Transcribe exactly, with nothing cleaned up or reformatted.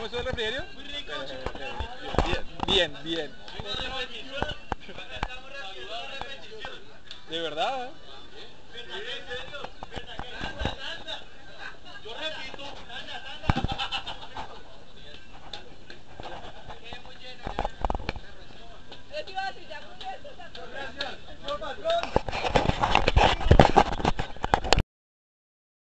eso del refrigerio? Muy rico. Bien, bien, bien. De verdad, ¿eh?